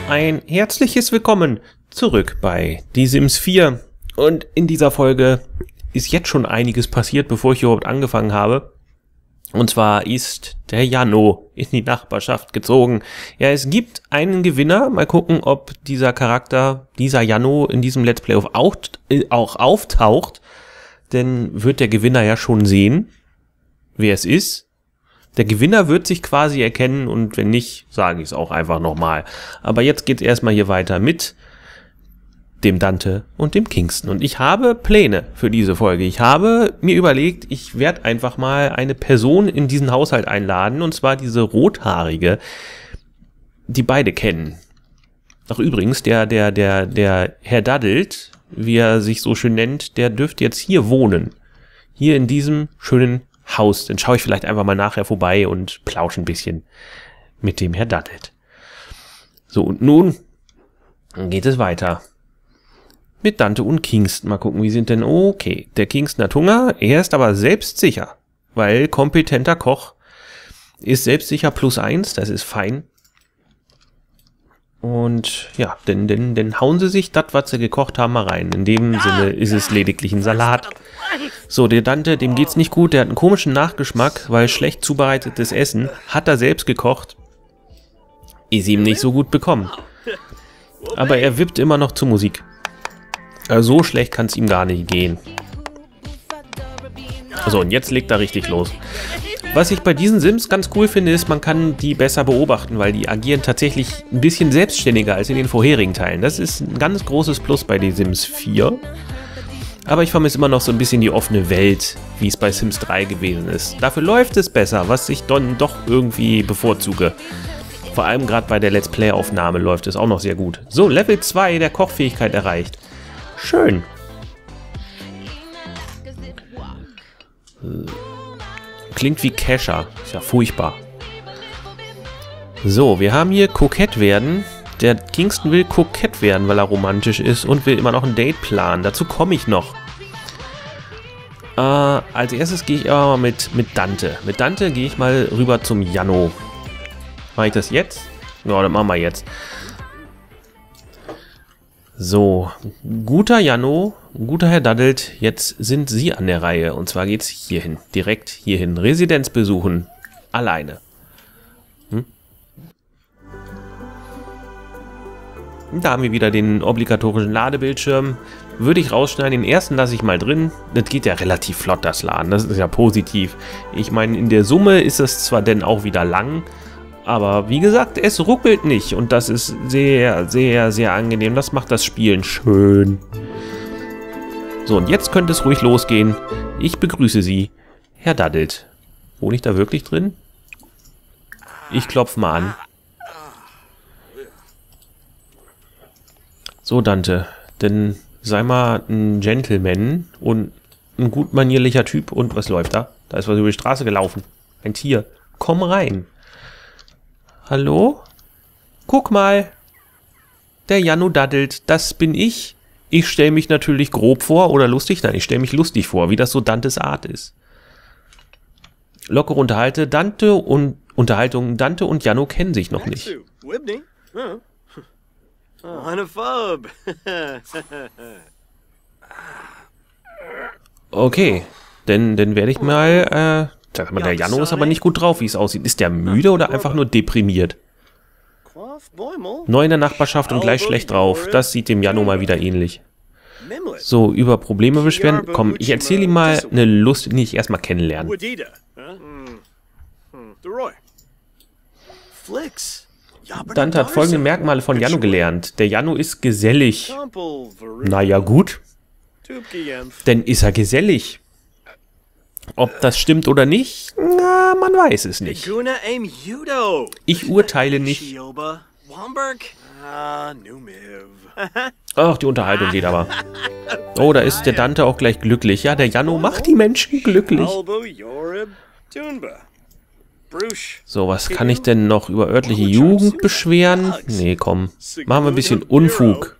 ein herzliches Willkommen zurück bei Die Sims 4. Und in dieser Folge ist jetzt schon einiges passiert, bevor ich überhaupt angefangen habe. Und zwar ist der Jano in die Nachbarschaft gezogen. Ja, es gibt einen Gewinner. Mal gucken, ob dieser Charakter, dieser Jano in diesem Let's Play auch auftaucht. Denn wird der Gewinner ja schon sehen, wer es ist. Der Gewinner wird sich quasi erkennen und wenn nicht, sage ich es auch einfach nochmal. Aber jetzt geht es erstmal hier weiter mit dem Dante und dem Kingston. Und ich habe Pläne für diese Folge. Ich habe mir überlegt, ich werde einfach mal eine Person in diesen Haushalt einladen. Und zwar diese Rothaarige, die beide kennen. Ach übrigens, der Herr Daddelt, wie er sich so schön nennt, der dürfte jetzt hier wohnen. Hier in diesem schönen Haus. Dann schaue ich vielleicht einfach mal nachher vorbei und plausche ein bisschen mit dem Herr Daddelt. So, und nun geht es weiter mit Dante und Kingston. Mal gucken, wie sind denn... Okay, der Kingston hat Hunger, er ist aber selbstsicher, weil kompetenter Koch ist selbstsicher +1, das ist fein. Und ja, denn hauen sie sich das, was sie gekocht haben, mal rein. In dem Sinne ist es lediglich ein Salat. So, der Dante, dem geht's nicht gut, der hat einen komischen Nachgeschmack, weil schlecht zubereitetes Essen, hat er selbst gekocht, ist ihm nicht so gut bekommen. Aber er wippt immer noch zur Musik. Also so schlecht kann es ihm gar nicht gehen. So, und jetzt legt er richtig los. Was ich bei diesen Sims ganz cool finde, ist, man kann die besser beobachten, weil die agieren tatsächlich ein bisschen selbstständiger als in den vorherigen Teilen. Das ist ein ganz großes Plus bei den Sims 4. Aber ich vermisse immer noch so ein bisschen die offene Welt, wie es bei Sims 3 gewesen ist. Dafür läuft es besser, was ich dann doch irgendwie bevorzuge. Vor allem gerade bei der Let's Play-Aufnahme läuft es auch noch sehr gut. So, Level 2 der Kochfähigkeit erreicht. Schön. Klingt wie Kescher. Ist ja furchtbar. So, wir haben hier kokett werden. Der Kingston will kokett werden, weil er romantisch ist und will immer noch ein Date planen. Dazu komme ich noch. Als erstes gehe ich aber mal mit Dante. Mit Dante gehe ich mal rüber zum Jano. Mache ich das jetzt? Ja, das machen wir jetzt. So, guter Jano, guter Herr Daddelt, jetzt sind Sie an der Reihe. Und zwar geht's hierhin, direkt hierhin. Residenz besuchen, alleine. Da haben wir wieder den obligatorischen Ladebildschirm. Würde ich rausschneiden, den ersten lasse ich mal drin. Das geht ja relativ flott, das Laden, das ist ja positiv. Ich meine, in der Summe ist es zwar denn auch wieder lang, aber wie gesagt, es ruckelt nicht und das ist sehr, sehr, sehr angenehm. Das macht das Spielen schön. So, und jetzt könnte es ruhig losgehen. Ich begrüße Sie, Herr Daddelt. Wohne ich da wirklich drin? Ich klopfe mal an. So, Dante, denn sei mal ein Gentleman und ein gut manierlicher Typ. Und was läuft da? Da ist was über die Straße gelaufen. Ein Tier. Komm rein. Hallo? Guck mal. Der Jano Daddelt, das bin ich. Ich stelle mich natürlich grob vor oder lustig. Nein, ich stelle mich lustig vor, wie das so Dantes Art ist. Lockere Unterhaltung. Dante und Jano kennen sich noch nicht. Okay, denn werde ich mal, sag mal, der Jano ist aber nicht gut drauf, wie es aussieht. Ist der müde oder einfach nur deprimiert? Neu in der Nachbarschaft und gleich schlecht drauf. Das sieht dem Jano mal wieder ähnlich. So, über Probleme beschweren. Komm, ich erzähle ihm mal eine Lust, die ich erstmal kennenlernen. Dante hat folgende Merkmale von Jano gelernt. Der Jano ist gesellig. Naja, gut. Denn ist er gesellig? Ob das stimmt oder nicht? Na, man weiß es nicht. Ich urteile nicht. Ach, die Unterhaltung geht aber. Oh, da ist der Dante auch gleich glücklich. Ja, der Jano macht die Menschen glücklich. So, was kann ich denn noch über örtliche Jugend beschweren? Nee, komm. Machen wir ein bisschen Unfug.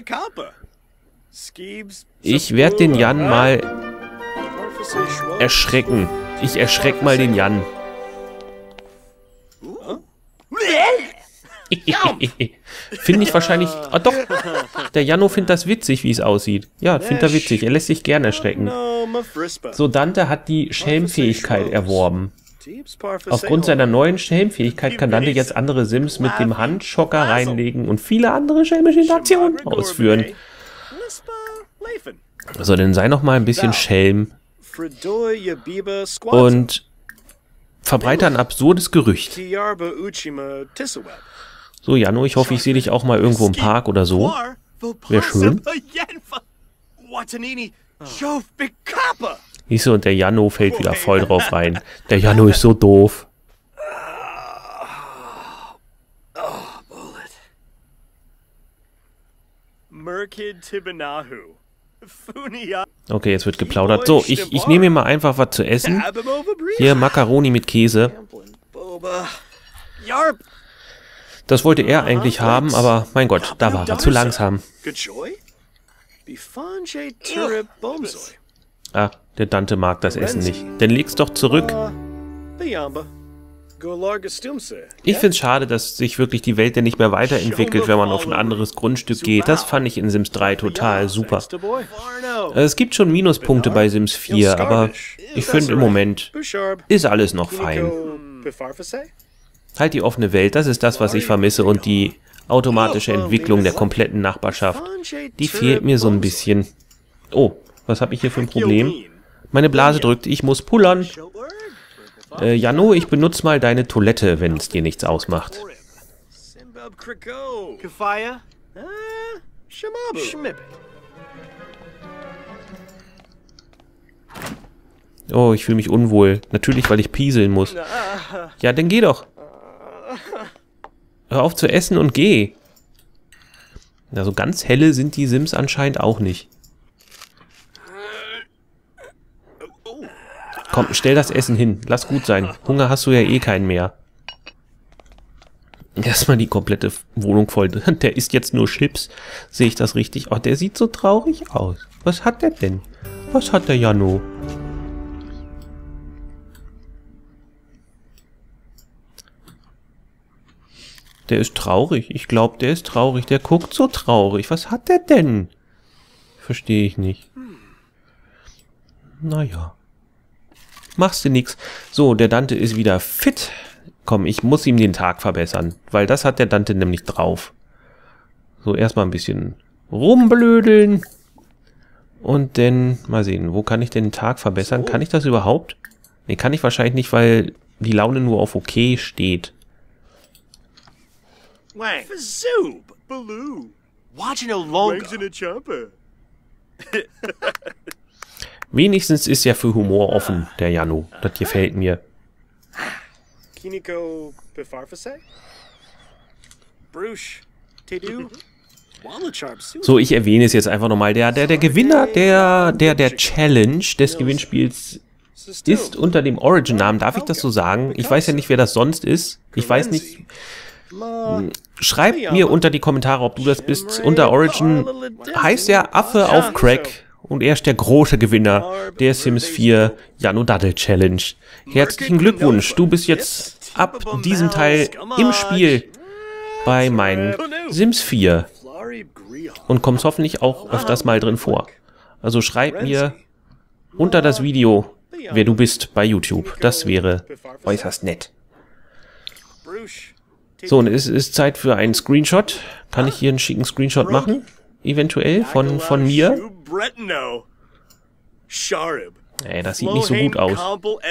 Ich werde den Jan mal erschrecken. Ich erschreck mal den Jan. Finde ich wahrscheinlich... Ah, doch, der Janno findet das witzig, wie es aussieht. Ja, findet er witzig. Er lässt sich gern erschrecken. So, Dante hat die Schelmfähigkeit erworben. Aufgrund seiner neuen Schelmfähigkeit kann Dante jetzt andere Sims mit dem Handschocker reinlegen und viele andere schelmische Interaktionen ausführen. So, dann sei noch mal ein bisschen Schelm und verbreite ein absurdes Gerücht. So, Janno, ich hoffe, ich sehe dich auch mal irgendwo im Park oder so. Wäre schön. Siehst du, und der Janno fällt wieder voll drauf rein. Der Janno ist so doof. Okay, jetzt wird geplaudert. So, ich nehme mir mal einfach was zu essen. Hier, Macaroni mit Käse. Das wollte er eigentlich haben, aber mein Gott, da war er zu langsam. Ah, der Dante mag das Essen nicht. Dann leg's doch zurück. Ich find's schade, dass sich wirklich die Welt ja nicht mehr weiterentwickelt, wenn man auf ein anderes Grundstück geht. Das fand ich in Sims 3 total super. Es gibt schon Minuspunkte bei Sims 4, aber ich finde im Moment ist alles noch fein. Halt die offene Welt, das ist das, was ich vermisse, und die automatische Entwicklung der kompletten Nachbarschaft, die fehlt mir so ein bisschen. Oh, was habe ich hier für ein Problem? Meine Blase drückt, ich muss pullern. Janno, ich benutze mal deine Toilette, wenn es dir nichts ausmacht. Oh, ich fühle mich unwohl. Natürlich, weil ich pieseln muss. Ja, dann geh doch. Hör auf zu essen und geh. Na, so ganz helle sind die Sims anscheinend auch nicht. Komm, stell das Essen hin. Lass gut sein. Hunger hast du ja eh keinen mehr. Erstmal die komplette Wohnung voll. Der isst jetzt nur Chips. Sehe ich das richtig? Oh, der sieht so traurig aus. Was hat der denn? Was hat der Janno? Der ist traurig. Ich glaube, der ist traurig. Der guckt so traurig. Was hat der denn? Verstehe ich nicht. Naja. Machst du nix. So, der Dante ist wieder fit. Komm, ich muss ihm den Tag verbessern. Weil das hat der Dante nämlich drauf. So, erstmal ein bisschen rumblödeln. Und dann, mal sehen, wo kann ich denn den Tag verbessern? Kann ich das überhaupt? Ne, kann ich wahrscheinlich nicht, weil die Laune nur auf OK steht. Wenigstens ist er für Humor offen, der Janno. Das gefällt mir. So, ich erwähne es jetzt einfach nochmal. Der Gewinner der Challenge des Gewinnspiels ist unter dem Origin-Namen. Darf ich das so sagen? Ich weiß ja nicht, wer das sonst ist. Ich weiß nicht. Schreib mir unter die Kommentare, ob du das bist. Unter Origin heißt der Affe auf Crack. Und er ist der große Gewinner der Sims 4 Janno Daddle Challenge. Herzlichen Glückwunsch, du bist jetzt ab diesem Teil im Spiel bei meinen Sims 4. Und kommst hoffentlich auch öfters mal drin vor. Also schreib mir unter das Video, wer du bist bei YouTube. Das wäre äußerst nett. So, und es ist Zeit für einen Screenshot. Kann ich hier einen schicken Screenshot machen? Eventuell von mir. Ey, das sieht nicht so gut aus.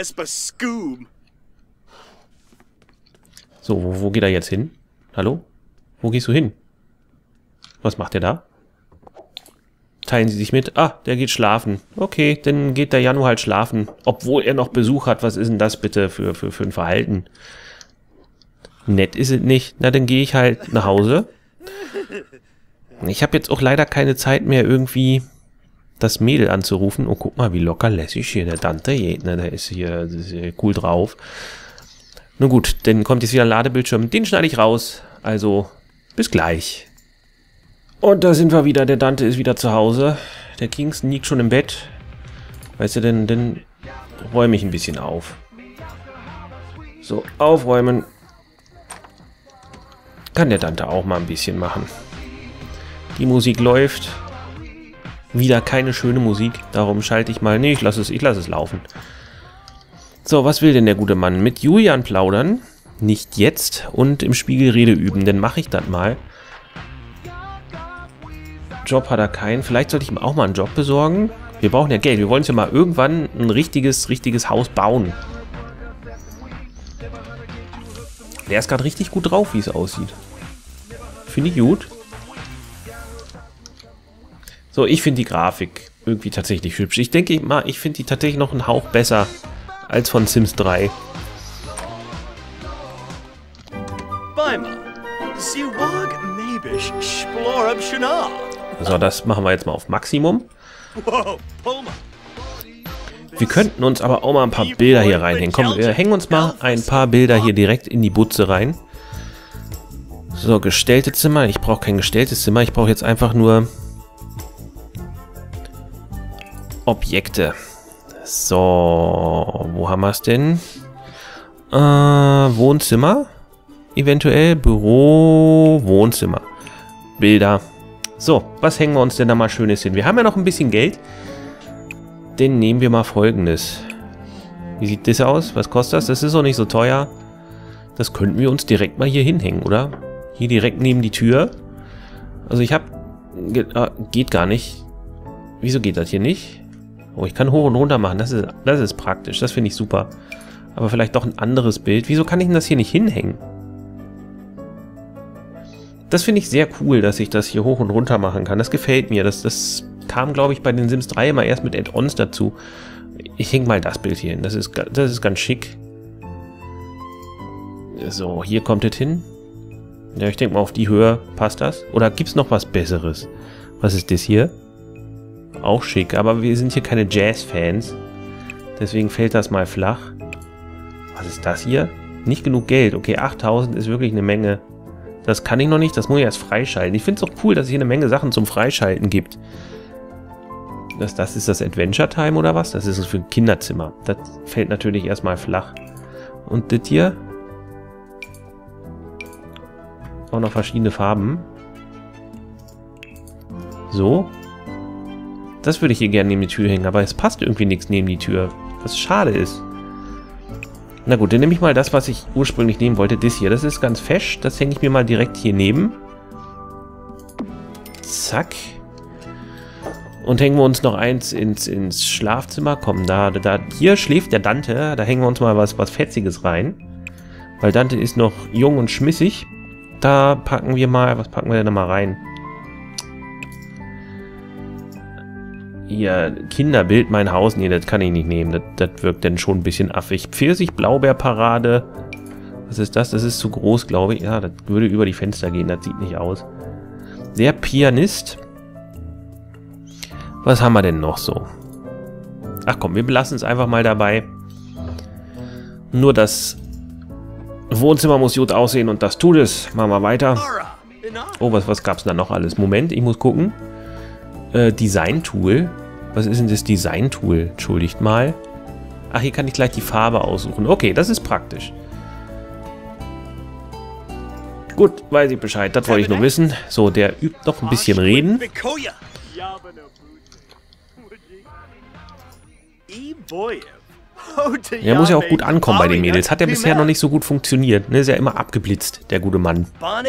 So, wo geht er jetzt hin? Hallo? Wo gehst du hin? Was macht der da? Teilen Sie sich mit? Ah, der geht schlafen. Okay, dann geht der Janno halt schlafen. Obwohl er noch Besuch hat. Was ist denn das bitte für ein Verhalten? Nett ist es nicht. Na, dann gehe ich halt nach Hause. Ich habe jetzt auch leider keine Zeit mehr, irgendwie das Mädel anzurufen. Oh, guck mal, wie locker lässig hier der Dante geht. Ne, der ist hier cool drauf. Nun gut, dann kommt jetzt wieder ein Ladebildschirm. Den schneide ich raus. Also, bis gleich. Und da sind wir wieder. Der Dante ist wieder zu Hause. Der Kingston liegt schon im Bett. Weißt du, dann räume ich ein bisschen auf. So, aufräumen. kann der Dante auch mal ein bisschen machen. Die Musik läuft. Wieder keine schöne Musik. Darum schalte ich mal... Nee, ich lasse es laufen. So, was will denn der gute Mann? Mit Julian plaudern. Nicht jetzt. Und im Spiegel Rede üben. Dann mache ich das mal. Job hat er keinen. Vielleicht sollte ich ihm auch mal einen Job besorgen. Wir brauchen ja Geld. Wir wollen uns ja mal irgendwann ein richtiges Haus bauen. Der ist gerade richtig gut drauf, wie es aussieht. Finde ich gut. So, ich finde die Grafik irgendwie tatsächlich hübsch. Ich denke mal, ich finde die tatsächlich noch einen Hauch besser als von Sims 3. So, das machen wir jetzt mal auf Maximum. Wir könnten uns aber auch mal ein paar Bilder hier reinhängen. Komm, wir hängen uns mal ein paar Bilder hier direkt in die Butze rein. So, gestellte Zimmer. Ich brauche kein gestelltes Zimmer. Ich brauche jetzt einfach nur Objekte. So, wo haben wir es denn? Wohnzimmer. Eventuell Büro, Wohnzimmer. Bilder. So, was hängen wir uns denn da mal Schönes hin? Wir haben ja noch ein bisschen Geld. Dann nehmen wir mal Folgendes. Wie sieht das aus? Was kostet das? Das ist auch nicht so teuer. Das könnten wir uns direkt mal hier hinhängen, oder? Hier direkt neben die Tür. Also ich habe... geht gar nicht. Wieso geht das hier nicht? Oh, ich kann hoch und runter machen. Das ist praktisch. Das finde ich super. Aber vielleicht doch ein anderes Bild. Wieso kann ich denn das hier nicht hinhängen? Das finde ich sehr cool, dass ich das hier hoch und runter machen kann. Das gefällt mir. Das kam, glaube ich, bei den Sims 3 immer erst mit Add-ons dazu. Ich hänge mal das Bild hier hin. Das ist ganz schick. So, hier kommt es hin. Ja, ich denke mal, auf die Höhe passt das. Oder gibt es noch was Besseres? Was ist das hier? Auch schick, aber wir sind hier keine Jazz-Fans. Deswegen fällt das mal flach. Was ist das hier? Nicht genug Geld. Okay, 8000 ist wirklich eine Menge. Das kann ich noch nicht, das muss ich erst freischalten. Ich finde es auch cool, dass es hier eine Menge Sachen zum Freischalten gibt. Das ist das Adventure Time oder was? Das ist es für ein Kinderzimmer. Das fällt natürlich erstmal flach. Und das hier? Auch noch verschiedene Farben. So. Das würde ich hier gerne neben die Tür hängen, aber es passt irgendwie nichts neben die Tür. Was schade ist. Na gut, dann nehme ich mal das, was ich ursprünglich nehmen wollte. Das hier, das ist ganz fesch. Das hänge ich mir mal direkt hier neben. Zack. Und hängen wir uns noch eins ins Schlafzimmer. Komm, hier schläft der Dante. Da hängen wir uns mal was Fetziges rein. Weil Dante ist noch jung und schmissig. Da packen wir mal, was packen wir denn da mal rein? Ihr Kinderbild, mein Haus. Nee, das kann ich nicht nehmen. Das wirkt dann schon ein bisschen affig. Pfirsich-Blaubeer-Parade. Was ist das? Das ist zu groß, glaube ich. Ja, das würde über die Fenster gehen. Das sieht nicht aus. Der Pianist. Was haben wir denn noch so? Ach komm, wir belassen es einfach mal dabei. Nur das Wohnzimmer muss gut aussehen und das tut es. Machen wir weiter. Oh, was gab es da noch alles? Moment, ich muss gucken. Design-Tool. Was ist denn das Design-Tool? Entschuldigt mal. Ach, hier kann ich gleich die Farbe aussuchen. Okay, das ist praktisch. Gut, weiß ich Bescheid. Das wollte ich nur wissen. So, der übt noch ein bisschen reden. Der muss ja auch gut ankommen bei den Mädels. Hat ja bisher noch nicht so gut funktioniert. Ne, ist ja immer abgeblitzt, der gute Mann.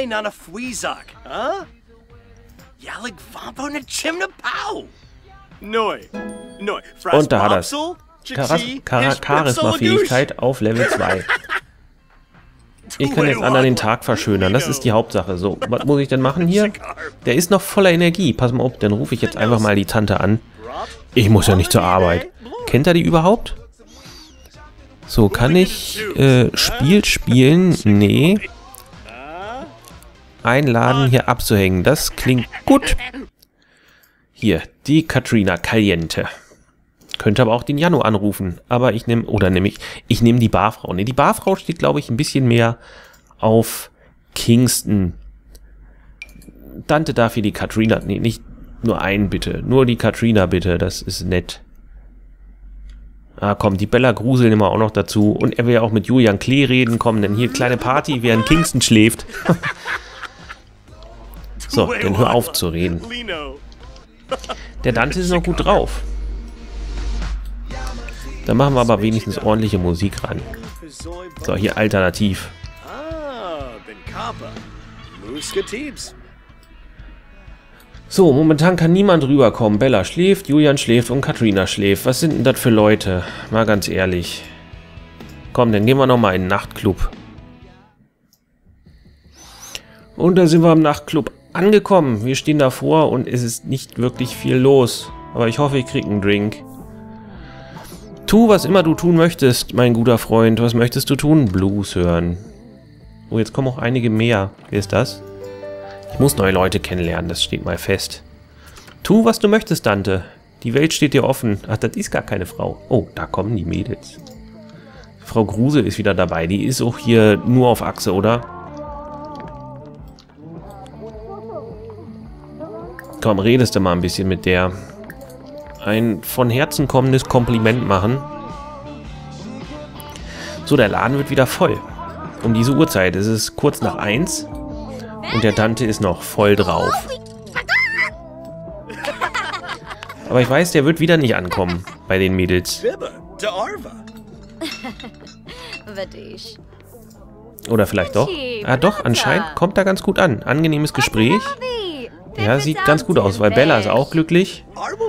Und da hat er es. Charisma-Fähigkeit auf Level 2. Ich kann jetzt anderen den Tag verschönern. Das ist die Hauptsache. So, was muss ich denn machen hier? Der ist noch voller Energie. Pass mal auf, dann rufe ich jetzt einfach mal die Tante an. Ich muss ja nicht zur Arbeit. Kennt er die überhaupt? So, kann ich Spiel spielen? Nee. Einladen, hier abzuhängen. Das klingt gut. Hier, die Katrina Caliente. Könnte aber auch den Jano anrufen. Aber ich nehme, ich nehme die Barfrau. Ne, die Barfrau steht, glaube ich, ein bisschen mehr auf Kingston. Dante darf hier die Katrina, nee, nicht nur einen bitte. Nur die Katrina bitte, das ist nett. Ah, komm, die Bella Grusel nehmen wir auch noch dazu. Und er will ja auch mit Julian Klee reden. Komm, denn hier kleine Party, während Kingston schläft. So, dann hör auf zu reden. Der Dante ist noch gut drauf. Da machen wir aber wenigstens ordentliche Musik ran. So, hier alternativ. So, momentan kann niemand rüberkommen. Bella schläft, Julian schläft und Katrina schläft. Was sind denn das für Leute? Mal ganz ehrlich. Komm, dann gehen wir nochmal in den Nachtclub. Und da sind wir im Nachtclub angekommen. Wir stehen davor und es ist nicht wirklich viel los. Aber ich hoffe, ich kriege einen Drink. Tu, was immer du tun möchtest, mein guter Freund. Was möchtest du tun? Blues hören. Oh, jetzt kommen auch einige mehr. Wer ist das? Ich muss neue Leute kennenlernen, das steht mal fest. Tu, was du möchtest, Dante. Die Welt steht dir offen. Ach, das ist gar keine Frau. Oh, da kommen die Mädels. Frau Grusel ist wieder dabei. Die ist auch hier nur auf Achse, oder? Komm, redest du mal ein bisschen mit der. Ein von Herzen kommendes Kompliment machen. So, der Laden wird wieder voll. Um diese Uhrzeit. Es ist kurz nach 1. Und der Dante ist noch voll drauf. Aber ich weiß, der wird wieder nicht ankommen bei den Mädels. Oder vielleicht doch. Ah doch, anscheinend kommt er ganz gut an. Angenehmes Gespräch. Ja, sieht ganz gut aus, weil Bella ist auch glücklich.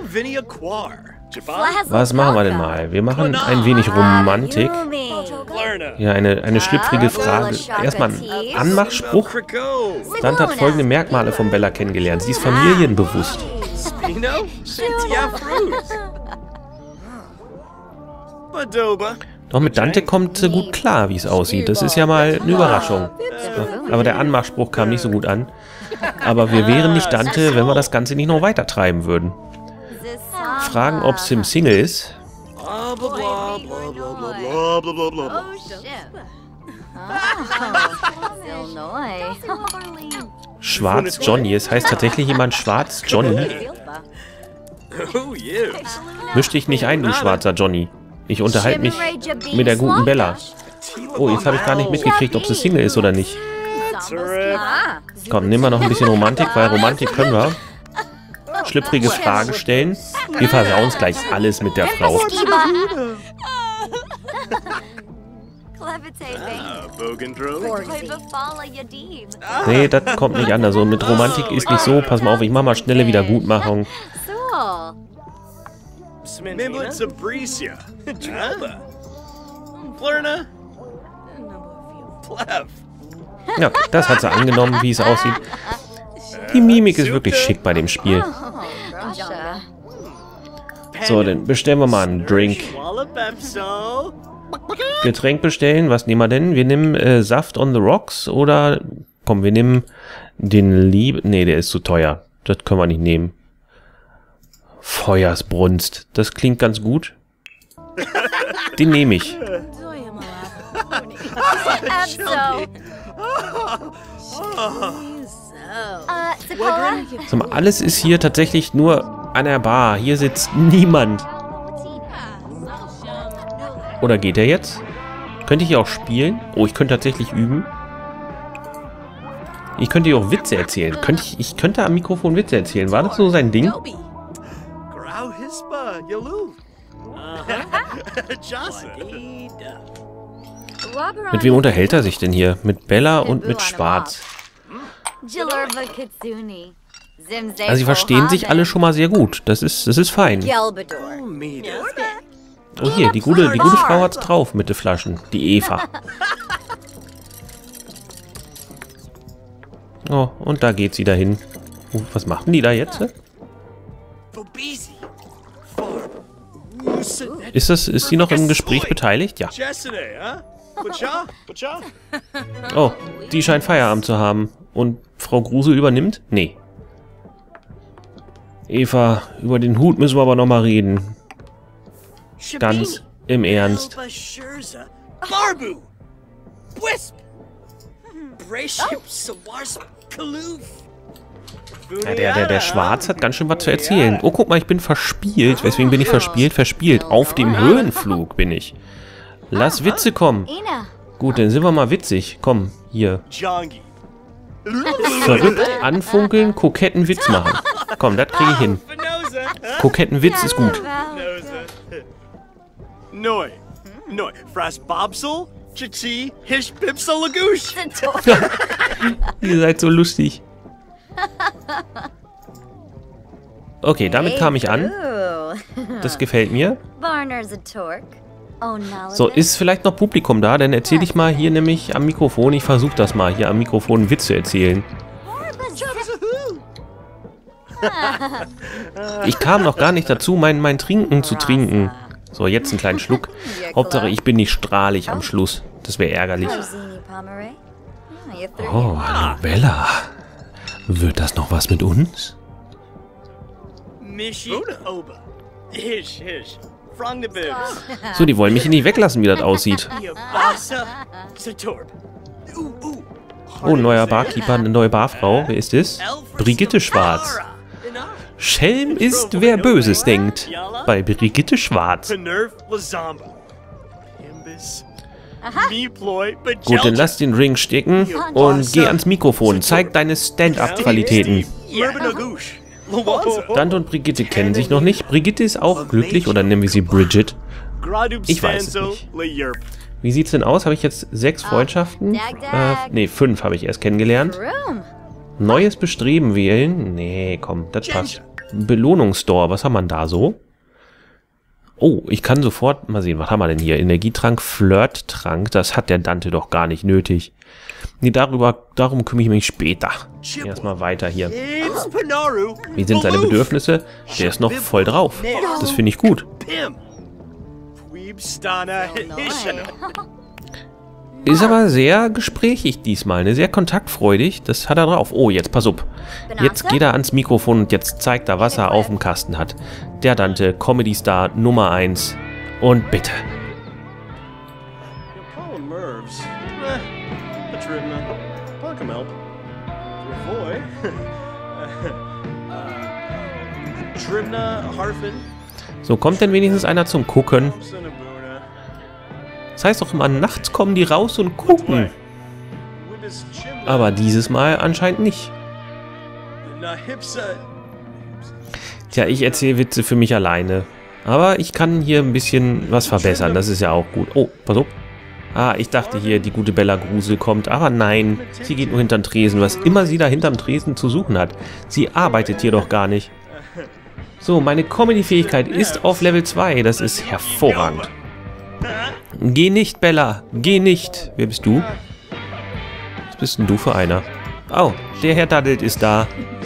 Was machen wir denn mal? Wir machen ein wenig Romantik. Ja, eine schlüpfrige Frage. Erstmal ein Anmachspruch. Dante hat folgende Merkmale von Bella kennengelernt. Sie ist familienbewusst. Doch mit Dante kommt sie gut klar, wie es aussieht. Das ist ja mal eine Überraschung. Aber der Anmachspruch kam nicht so gut an. Aber wir wären nicht Dante, wenn wir das Ganze nicht noch weiter treiben würden. Fragen, ob Sim Single ist. Schwarz Johnny. Es heißt tatsächlich jemand Schwarz Johnny. Misch dich nicht ein, du schwarzer Johnny. Ich unterhalte mich mit der guten Bella. Oh, jetzt habe ich gar nicht mitgekriegt, ob sie Single ist oder nicht. Komm, nehmen wir noch ein bisschen Romantik, weil Romantik können wir. Schlüpfrige Fragen stellen. Wir versauen uns gleich alles mit der Frau. Nee, das kommt nicht an. Also mit Romantik ist nicht so. Pass mal auf, ich mach mal schnelle Wiedergutmachung. Ja, das hat sie angenommen, wie es aussieht. Die Mimik ist wirklich schick bei dem Spiel. So, dann bestellen wir mal einen Drink. Getränk bestellen, was nehmen wir denn? Wir nehmen Saft on the Rocks oder... Komm, wir nehmen den Liebe... Nee, der ist zu teuer. Das können wir nicht nehmen. Feuersbrunst. Das klingt ganz gut. Den nehme ich. So, alles ist hier tatsächlich nur an der Bar. Hier sitzt niemand. Oder geht er jetzt? Könnte ich hier auch spielen? Oh, ich könnte tatsächlich üben. Ich könnte hier auch Witze erzählen. Ich könnte am Mikrofon Witze erzählen. War das so sein Ding? Mit wem unterhält er sich denn hier? Mit Bella und mit Schwarz. Also sie verstehen sich alle schon mal sehr gut. Das ist fein. Oh hier, die gute Frau hat's drauf mit den Flaschen. Die Eva. Oh, und da geht sie dahin. Was machen die da jetzt? Ist sie noch im Gespräch beteiligt? Ja. Oh, die scheint Feierabend zu haben. Und Frau Grusel übernimmt? Nee. Eva, über den Hut müssen wir aber noch mal reden. Ganz im Ernst. Ja, der Schwarz hat ganz schön was zu erzählen. Oh, guck mal, ich bin verspielt. Weswegen bin ich verspielt? Verspielt. Auf dem Höhenflug bin ich. Lass Witze kommen. Gut, dann sind wir mal witzig. Komm, hier. Verrückt anfunkeln, koketten Witz machen. Komm, das kriege ich hin. Koketten Witz ist gut. Noi. Noi. Fras Bobsel? Chichi. Hish Bipsel Lagoosh. Ihr seid so lustig. Okay, damit kam ich an. Das gefällt mir. So, ist vielleicht noch Publikum da? Dann erzähle ich mal hier nämlich am Mikrofon. Ich versuche das mal, hier am Mikrofon einen Witz zu erzählen. Ich kam noch gar nicht dazu, mein Trinken zu trinken. So, jetzt einen kleinen Schluck. Hauptsache, ich bin nicht strahlig am Schluss. Das wäre ärgerlich. Oh, hallo Bella. Wird das noch was mit uns? So, die wollen mich nicht weglassen, wie das aussieht. Oh, neuer Barkeeper, eine neue Barfrau. Wer ist es? Brigitte Schwarz. Schelm ist, wer Böses denkt. Bei Brigitte Schwarz. Gut, dann lass den Ring stecken und geh ans Mikrofon. Zeig deine Stand-up-Qualitäten. Dante und Brigitte kennen sich noch nicht. Brigitte ist auch glücklich, oder nennen wir sie Bridget? Ich weiß es nicht. Wie sieht's denn aus? Habe ich jetzt 6 Freundschaften? Ne, 5 habe ich erst kennengelernt. Neues Bestreben wählen? Nee, komm, das passt. Belohnungsstore, was haben wir da so? Oh, ich kann sofort mal sehen, was haben wir denn hier? Energietrank, Flirttrank, das hat der Dante doch gar nicht nötig. Nee, darum kümmere ich mich später. Erstmal weiter hier. Wie sind seine Bedürfnisse? Der ist noch voll drauf. Das finde ich gut. Ist aber sehr gesprächig diesmal, ne? Sehr kontaktfreudig. Das hat er drauf. Oh, jetzt pass auf. Jetzt geht er ans Mikrofon und jetzt zeigt er, was er auf dem Kasten hat. Der Dante, Comedy-Star Nummer 1. Und bitte. So, kommt denn wenigstens einer zum Gucken? Das heißt doch immer, nachts kommen die raus und gucken. Aber dieses Mal anscheinend nicht. Tja, ich erzähle Witze für mich alleine. Aber ich kann hier ein bisschen was verbessern, das ist ja auch gut. Oh, pass auf. Ah, ich dachte hier, die gute Bella Grusel kommt, aber nein. Sie geht nur hinterm Tresen, was immer sie da hinterm Tresen zu suchen hat. Sie arbeitet hier doch gar nicht. So, meine Comedy-Fähigkeit ist auf Level 2, das ist hervorragend. Geh nicht, Bella. Geh nicht. Wer bist du? Was bist denn du für einer? Oh, der Herr Daddelt ist da.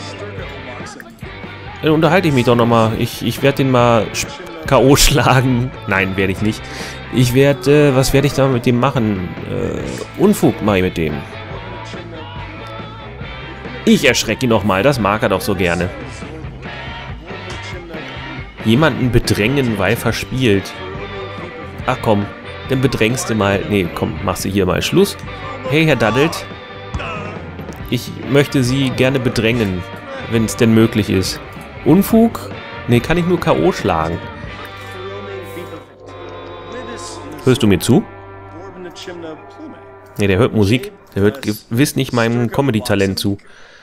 Dann unterhalte ich mich doch nochmal. Ich werde den mal K.O. schlagen. Nein, werde ich nicht. Ich werde, was werde ich da mit dem machen? Unfug mache ich mit dem. Ich erschrecke ihn nochmal. Das mag er doch so gerne. Jemanden bedrängen, weil verspielt. Ach komm, dann bedrängst du mal. Nee, komm, machst du hier mal Schluss. Hey, Herr Daddelt. Ich möchte Sie gerne bedrängen, wenn es denn möglich ist. Unfug? Nee, kann ich nur K.O. schlagen. Hörst du mir zu? Nee, der hört Musik. Der hört gewiss nicht meinem Comedy-Talent zu.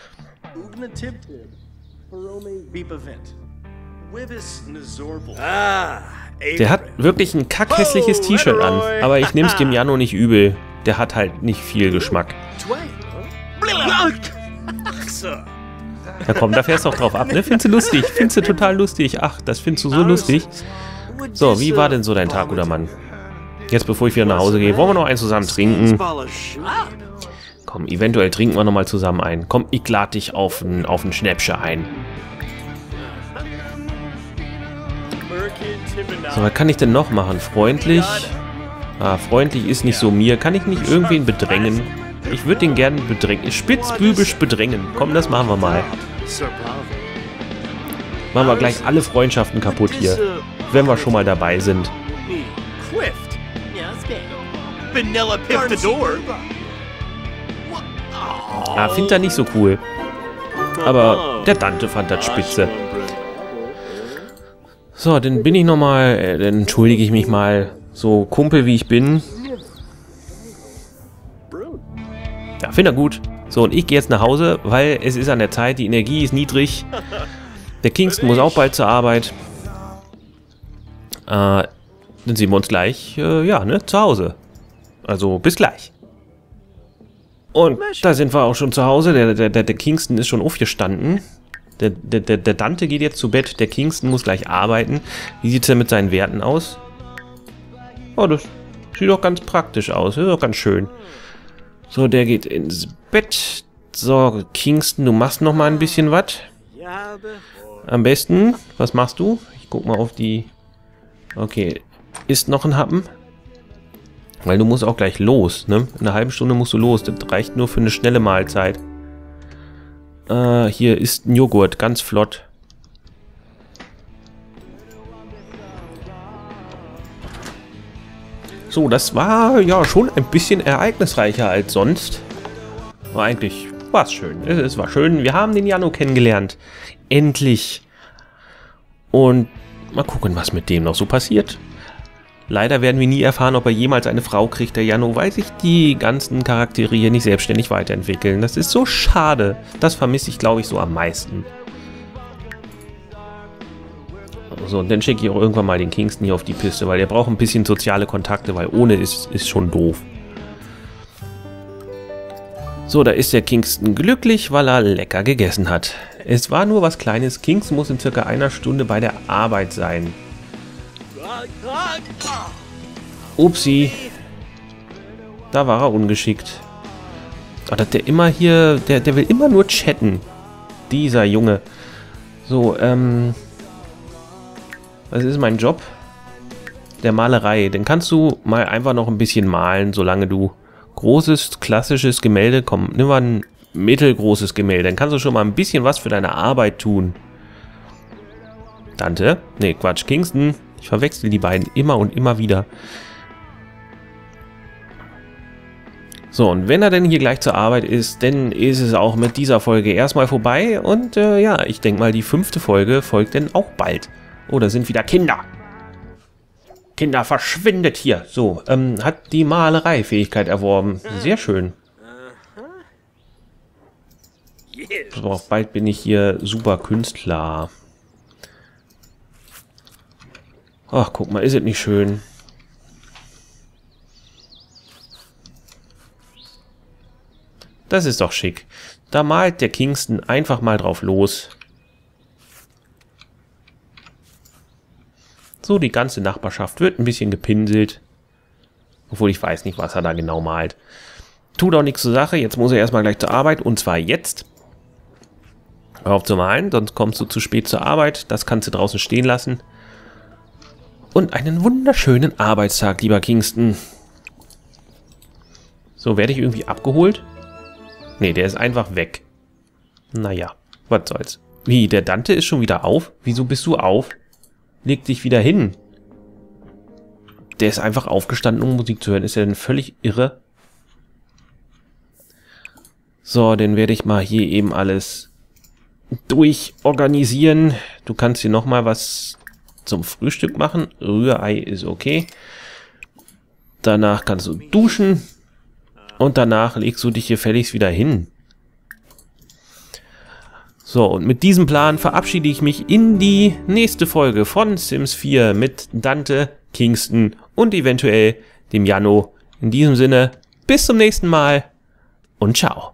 Der hat wirklich ein kackhässliches T-Shirt an. Aber ich nehme es dem Jano nicht übel. Der hat halt nicht viel Geschmack. Ja komm, da fährst du doch drauf ab, ne? Findest du lustig? Findest du total lustig? Ach, das findest du so lustig. So, wie war denn so dein Tag, guter Mann? Jetzt, bevor ich wieder nach Hause gehe, wollen wir noch einen zusammen trinken? Komm, eventuell trinken wir nochmal zusammen ein. Komm, ich lade dich auf ein Schnäppchen ein. So, was kann ich denn noch machen? Freundlich? Ah, freundlich ist nicht so mir. Kann ich nicht irgendwen bedrängen? Ich würde den gerne bedrängen. Spitzbübisch bedrängen. Komm, das machen wir mal. Machen wir gleich alle Freundschaften kaputt hier. Wenn wir schon mal dabei sind. Ah, findet er nicht so cool. Aber der Dante fand das spitze. So, dann bin ich nochmal, dann entschuldige ich mich mal, so Kumpel wie ich bin. Ja, finde er gut. So, und ich gehe jetzt nach Hause, weil es ist an der Zeit, die Energie ist niedrig. Der Kingston muss auch bald zur Arbeit. Dann sehen wir uns gleich, ja, ne, zu Hause. Also, bis gleich. Und da sind wir auch schon zu Hause. Der Kingston ist schon aufgestanden. Der Dante geht jetzt zu Bett. Der Kingston muss gleich arbeiten. Wie sieht es denn mit seinen Werten aus? Oh, das sieht doch ganz praktisch aus. Das ist doch ganz schön. So, der geht ins Bett. So, Kingston, du machst noch mal ein bisschen was. Am besten, was machst du? Ich guck mal auf die... Okay, isst noch ein Happen. Weil du musst auch gleich los, ne? In einer halben Stunde musst du los. Das reicht nur für eine schnelle Mahlzeit. Hier ist ein Joghurt, ganz flott. So, das war ja schon ein bisschen ereignisreicher als sonst. Aber eigentlich war es schön. Es war schön. Wir haben den Janno kennengelernt. Endlich. Und mal gucken, was mit dem noch so passiert. Leider werden wir nie erfahren, ob er jemals eine Frau kriegt, der Janno, weil sich die ganzen Charaktere hier nicht selbstständig weiterentwickeln. Das ist so schade. Das vermisse ich, glaube ich, so am meisten. So, und dann schicke ich auch irgendwann mal den Kingston hier auf die Piste, weil der braucht ein bisschen soziale Kontakte, weil ohne ist schon doof. So, da ist der Kingston glücklich, weil er lecker gegessen hat. Es war nur was Kleines. Kingston muss in circa einer Stunde bei der Arbeit sein. Upsi. Da war er ungeschickt. Oh, dass der immer hier... Der will immer nur chatten. Dieser Junge. So, was ist mein Job? Der Malerei. Dann kannst du mal einfach noch ein bisschen malen, solange du... Großes, klassisches Gemälde. Komm, nimm mal ein mittelgroßes Gemälde. Dann kannst du schon mal ein bisschen was für deine Arbeit tun. Dante? Nee, Quatsch. Kingston. Ich verwechsel die beiden immer und immer wieder. So, und wenn er denn hier gleich zur Arbeit ist, dann ist es auch mit dieser Folge erstmal vorbei. Und ja, ich denke mal, die 5. Folge folgt dann auch bald. Oh, da sind wieder Kinder. Kinder, verschwindet hier. So, hat die Malereifähigkeit erworben. Sehr schön. So, bald bin ich hier super Künstler. Ach, guck mal, ist es nicht schön? Das ist doch schick. Da malt der Kingston einfach mal drauf los. So, die ganze Nachbarschaft wird ein bisschen gepinselt. Obwohl ich weiß nicht, was er da genau malt. Tut auch nichts zur Sache. Jetzt muss er erstmal gleich zur Arbeit. Und zwar jetzt. Hör auf zu malen, sonst kommst du zu spät zur Arbeit. Das kannst du draußen stehen lassen. Und einen wunderschönen Arbeitstag, lieber Kingston. So, werde ich irgendwie abgeholt? Nee, der ist einfach weg. Naja, was soll's. Wie, der Dante ist schon wieder auf? Wieso bist du auf? Leg dich wieder hin. Der ist einfach aufgestanden, um Musik zu hören. Ist er denn völlig irre? So, dann werde ich mal hier eben alles durchorganisieren. Du kannst hier nochmal was zum Frühstück machen. Rührei ist okay. Danach kannst du duschen. Und danach legst du dich hier fälligst wieder hin. So, und mit diesem Plan verabschiede ich mich in die nächste Folge von Sims 4 mit Dante, Kingston und eventuell dem Janno. In diesem Sinne, bis zum nächsten Mal und ciao.